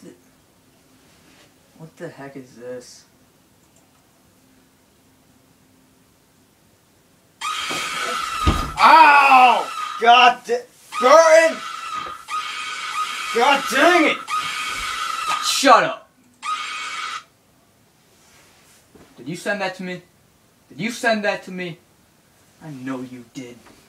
What the heck is this? Ow! Burton! God dang it! Shut up! Did you send that to me? Did you send that to me? I know you did.